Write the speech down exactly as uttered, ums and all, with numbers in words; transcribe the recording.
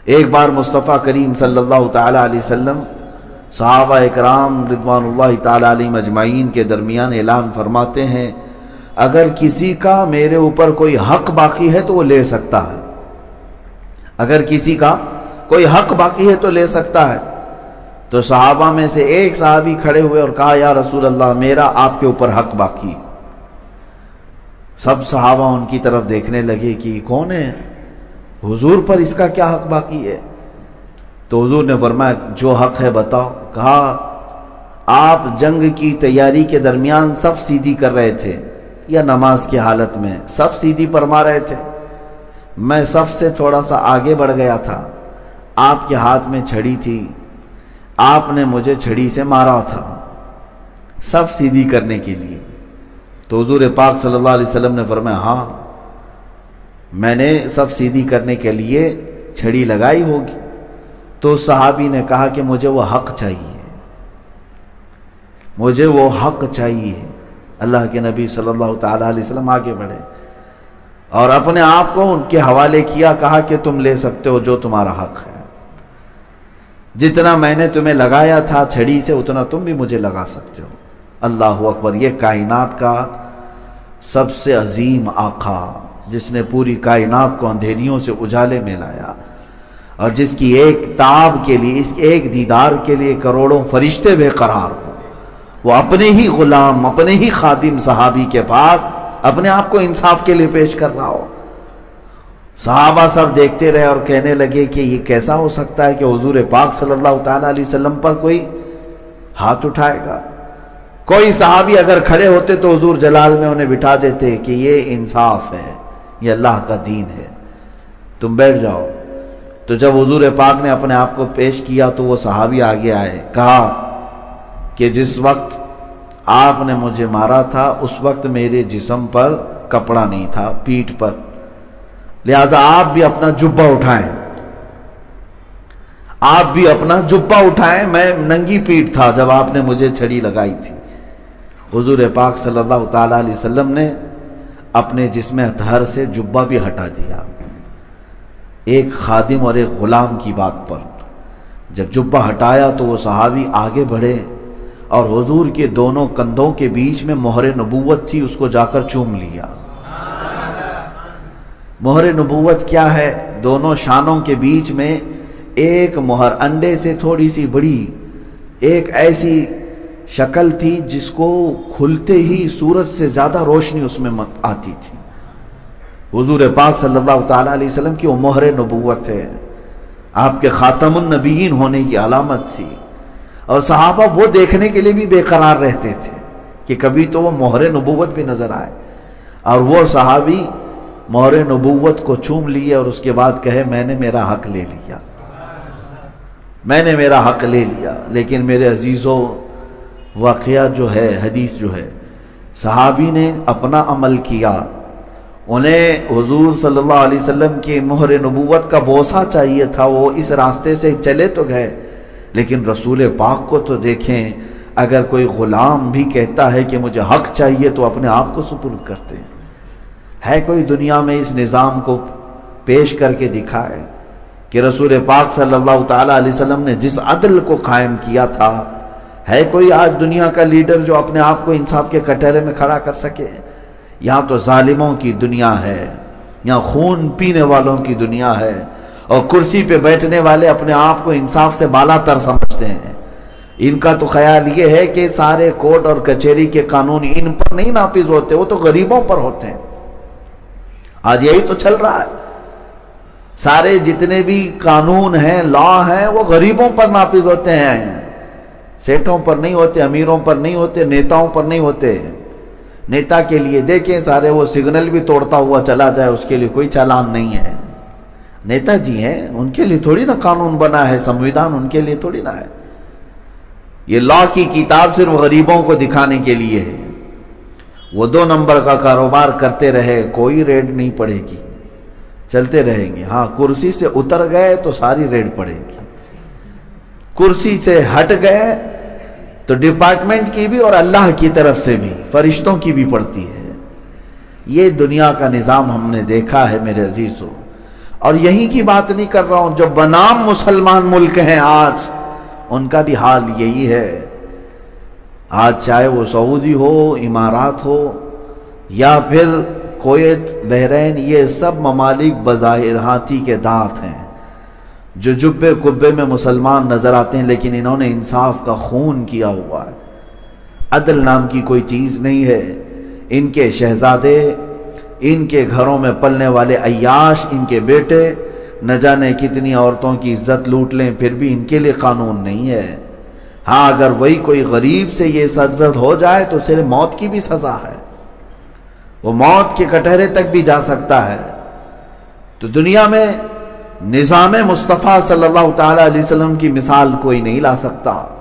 ایک بار مصطفیٰ کریم صلی اللہ تعالی علیہ وسلم صحابہ اکرام رضوان اللہ تعالی علیہم اجمعین کے درمیان اعلان فرماتے ہیں، اگر کسی کا میرے اوپر کوئی حق باقی ہے تو وہ لے سکتا ہے، اگر کسی کا کوئی حق باقی ہے تو لے سکتا ہے۔ تو صحابہ میں سے ایک صحابی کھڑے ہوئے اور کہا، یا رسول اللہ میرا آپ کے اوپر حق باقی ہے۔ سب صحابہ ان کی طرف دیکھنے لگے کہ کون ہے، حضور پر اس کا کیا حق باقی ہے؟ تو حضور نے فرمایا، جو حق ہے بتاؤ۔ کہا، آپ جنگ کی تیاری کے درمیان صف سیدھی کر رہے تھے یا نماز کی حالت میں صف سیدھی فرما رہے تھے، میں صف سے تھوڑا سا آگے بڑھ گیا تھا، آپ کے ہاتھ میں چھڑی تھی، آپ نے مجھے چھڑی سے مارا تھا صف سیدھی کرنے کے لیے۔ تو حضور پاک صلی اللہ علیہ وسلم نے فرمایا، ہاں میں نے صف سیدھی کرنے کے لیے چھڑی لگائی ہوگی۔ تو صحابی نے کہا کہ مجھے وہ حق چاہیے، مجھے وہ حق چاہیے۔ اللہ کے نبی صلی اللہ تعالی علیہ وسلم آگے بڑھے اور اپنے آپ کو ان کے حوالے کیا، کہا کہ تم لے سکتے ہو جو تمہارا حق ہے، جتنا میں نے تمہیں لگایا تھا چھڑی سے اتنا تم بھی مجھے لگا سکتے ہو۔ اللہ اکبر! یہ کائنات کا سب سے عظیم آقا، جس نے پوری کائنات کو اندھیریوں سے اجالے میں لایا اور جس کی ایک تاب کے لیے، اس ایک دیدار کے لیے کروڑوں فرشتے بے قرار ہو، وہ اپنے ہی غلام، اپنے ہی خادم صحابی کے پاس اپنے آپ کو انصاف کے لیے پیش کر رہا ہو۔ صحابہ سب دیکھتے رہے اور کہنے لگے کہ یہ کیسا ہو سکتا ہے کہ حضور پاک صلی اللہ تعالی علیہ وسلم پر کوئی ہاتھ اٹھائے گا۔ کوئی صحابی اگر کھڑے ہوتے تو حضور جلال میں انہیں بٹھا دیتے کہ یہ انصاف ہے، یہ اللہ کا دین ہے، تم بیٹھ جاؤ۔ تو جب حضور پاک نے اپنے آپ کو پیش کیا تو وہ صحابی آگے آئے، کہا کہ جس وقت آپ نے مجھے مارا تھا اس وقت میرے جسم پر کپڑا نہیں تھا، پیٹھ پر، لہذا آپ بھی اپنا جبہ اٹھائیں، آپ بھی اپنا جبہ اٹھائیں، میں ننگی پیٹھ تھا جب آپ نے مجھے چھڑی لگائی تھی۔ حضور پاک صلی اللہ تعالی علیہ وسلم نے اپنے جسم اطہر سے جبہ بھی ہٹا دیا، ایک خادم اور ایک غلام کی بات پر۔ جب جبہ ہٹایا تو وہ صحابی آگے بڑھے اور حضور کے دونوں کندھوں کے بیچ میں مہر نبوت تھی، اس کو جا کر چوم لیا۔ مہر نبوت کیا ہے؟ دونوں شانوں کے بیچ میں ایک مہر، انڈے سے تھوڑی سی بڑی ایک ایسی شکل تھی جس کو کھلتے ہی سورج سے زیادہ روشنی اس میں آتی تھی۔ حضور پاک صلی اللہ تعالی علیہ وسلم کی وہ مہر نبوت ہے، آپ کے خاتم النبیین ہونے کی علامت تھی۔ اور صحابہ وہ دیکھنے کے لیے بھی بے قرار رہتے تھے کہ کبھی تو وہ مہر نبوت بھی نظر آئے، اور وہ صحابی مہر نبوت کو چوم لیے اور اس کے بعد کہے، میں نے میرا حق لے لیا، میں نے میرا حق لے لیا۔ لیکن میرے عزیزوں، واقعہ جو ہے، حدیث جو ہے، صحابی نے اپنا عمل کیا، انہیں حضور صلی اللہ علیہ وسلم کی مہر نبوت کا بوسہ چاہیے تھا، وہ اس راستے سے چلے تو گئے، لیکن رسول پاک کو تو دیکھیں، اگر کوئی غلام بھی کہتا ہے کہ مجھے حق چاہیے تو اپنے آپ کو سپرد کرتے ہیں۔ ہے کوئی دنیا میں اس نظام کو پیش کر کے دکھائے کہ رسول پاک صلی اللہ تعالی علیہ وسلم نے جس عدل کو قائم کیا تھا، ہے کوئی آج دنیا کا لیڈر جو اپنے آپ کو انصاف کے کٹہرے میں کھڑا کر سکے؟ یہاں تو ظالموں کی دنیا ہے، یہاں خون پینے والوں کی دنیا ہے، اور کرسی پہ بیٹھنے والے اپنے آپ کو انصاف سے بالا تر سمجھتے ہیں۔ ان کا تو خیال یہ ہے کہ سارے کورٹ اور کچہری کے قانون ان پر نہیں نافذ ہوتے، وہ تو غریبوں پر ہوتے ہیں۔ آج یہی تو چل رہا ہے، سارے جتنے بھی قانون ہیں، لا ہیں، وہ غریبوں پر نافذ ہوتے ہیں، سیٹھوں پر نہیں ہوتے، امیروں پر نہیں ہوتے، نیتاؤں پر نہیں ہوتے۔ نیتا کے لیے دیکھیں، سارے وہ سگنل بھی توڑتا ہوا چلا جائے، اس کے لیے کوئی چالان نہیں ہے۔ نیتا جی ہیں، ان کے لیے تھوڑی نہ قانون بنا ہے، سمویدھان ان کے لیے تھوڑی نہ ہے۔ یہ لا کی کتاب صرف غریبوں کو دکھانے کے لیے ہے۔ وہ دو نمبر کا کاروبار کرتے رہے، کوئی ریڈ نہیں پڑے گی، چلتے رہیں گے۔ ہاں، کرسی سے اتر گئے تو ساری ریڈ پڑے گی، کرسی سے ہٹ گئے تو ڈپارٹمنٹ کی بھی اور اللہ کی طرف سے بھی، فرشتوں کی بھی پڑتی ہے۔ یہ دنیا کا نظام ہم نے دیکھا ہے میرے عزیزوں، اور یہی کی بات نہیں کر رہا ہوں، جو بنام مسلمان ملک ہیں آج ان کا بھی حال یہی ہے۔ آج چاہے وہ سعودی ہو، امارات ہو، یا پھر کویت، بحرین، یہ سب ممالک بظاہر ہاتھی کے دانت ہیں، جو جبے کبے میں مسلمان نظر آتے ہیں، لیکن انہوں نے انصاف کا خون کیا ہوا ہے۔ عدل نام کی کوئی چیز نہیں ہے۔ ان کے شہزادے، ان کے گھروں میں پلنے والے عیاش، ان کے بیٹے نہ جانے کتنی عورتوں کی عزت لوٹ لیں، پھر بھی ان کے لیے قانون نہیں ہے۔ ہاں اگر وہی کوئی غریب سے یہ سرزد ہو جائے تو صرف موت کی بھی سزا ہے، وہ موت کے کٹہرے تک بھی جا سکتا ہے۔ تو دنیا میں نظام مصطفیٰ صلی اللہ تعالی علیہ وسلم کی مثال کوئی نہیں لا سکتا۔